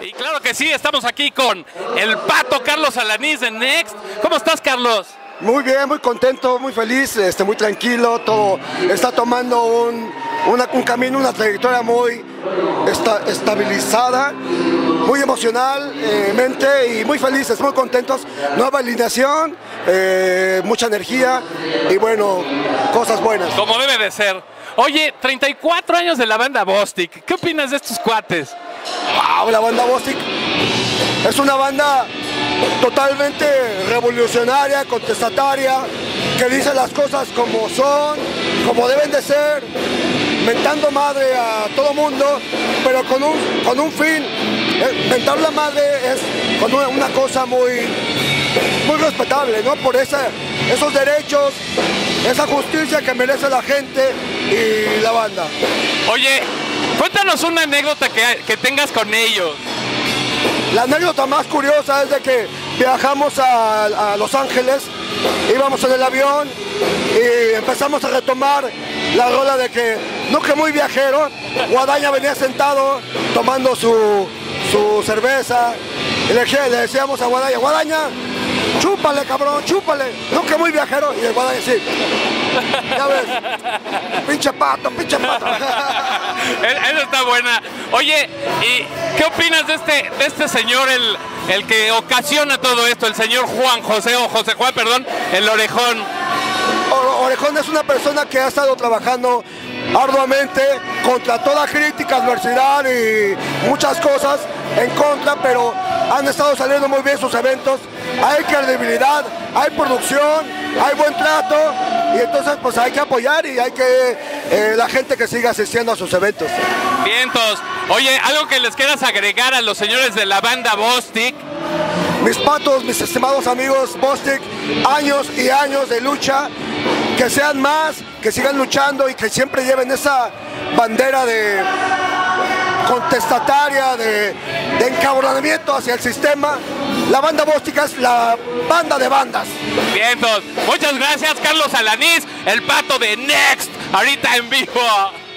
Y claro que sí, estamos aquí con el Pato Carlos Alanís de Next. ¿Cómo estás, Carlos? Muy bien, muy contento, muy feliz, muy tranquilo, todo está tomando un camino, una trayectoria muy estabilizada, muy emocionalmente y muy felices, muy contentos. Nueva alineación, mucha energía y bueno, cosas buenas. Como debe de ser. Oye, 34 años de la banda Bostik. ¿Qué opinas de estos cuates? Wow, la banda Bostik es una banda totalmente revolucionaria, contestataria, que dice las cosas como son, como deben de ser, mentando madre a todo mundo, pero con un fin. Mentar la madre es con una cosa muy respetable, ¿no? Por esos derechos, esa justicia que merece la gente y la banda. Oye, cuéntanos una anécdota que tengas con ellos. La anécdota más curiosa es de que viajamos a Los Ángeles, íbamos en el avión y empezamos a retomar la rola de que, no que muy viajero, Guadaña venía sentado tomando su cerveza y le decíamos a Guadaña, Guadaña, chúpale cabrón, chúpale, no que muy viajero, y el Guadaña sí, ya ves, pinche pato, pinche pato. Esa está buena. Oye, ¿y qué opinas de este señor, el que ocasiona todo esto, el señor José Juan, perdón, el Orejón? Orejón es una persona que ha estado trabajando arduamente contra toda crítica, adversidad y muchas cosas en contra, pero han estado saliendo muy bien sus eventos. Hay credibilidad, hay producción, hay buen trato y entonces pues hay que apoyar y hay que la gente que siga asistiendo a sus eventos. Vientos. Oye, algo que les quieras agregar a los señores de la banda Bostik. Mis patos, mis estimados amigos Bostik, años y años de lucha, que sean más, que sigan luchando y que siempre lleven esa bandera de contestataria, de encabronamiento hacia el sistema. La banda Bostik es la banda de bandas. Vientos. Muchas gracias, Carlos Alanís, el Pato de Next, ahorita en vivo.